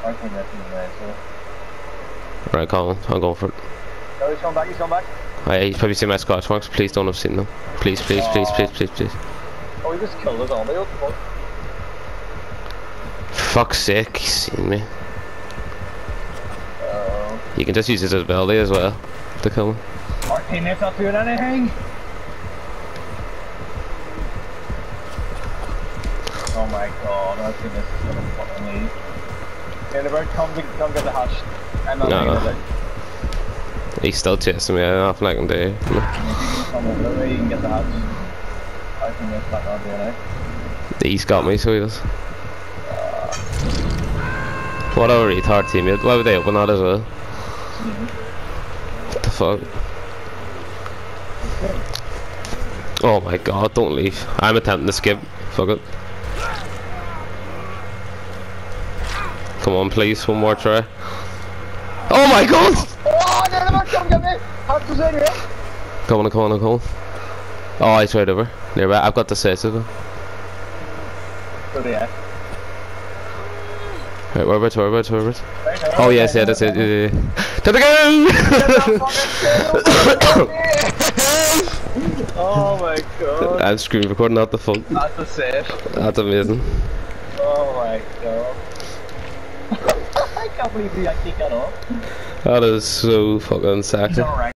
think that's in there, so. Right, Colin, I'm going for it. No, he's coming back, he's coming back. He's probably seen my scotch marks. Please don't have seen them. Please, please, please, please, please, please. Oh, he just killed us all. What the fuck? Fuck's sake, he's seen me. You can just use his ability as well to kill him. Our teammate's not doing anything. Oh my god, our teammate's gonna fucking leave. Yeah, the bird, come get the hatch. I'm not taking it. He's still chasing me, nothing I can do. Come over there, you can get the hatch. Our teammate's back on doing it. He's got me, so he does. What a retard teammate. Why would they open that as well? What the fuck? Oh my god, don't leave. I'm attempting to skip. Fuck it. Come on, please, one more try. Oh my god! Oh, no, no, come get me! Hatch was in here! Come on, come on, come on. Oh, he's right over. Nearby. I've got decisive. Where they at? Right, whereabouts? Right, oh yes, yeah, that's it. Yeah. To the gun! Oh my god. I'm screen recording out the phone. That's a save. That's amazing. Oh my god. I can't believe we actually got off. That is so fucking sexy.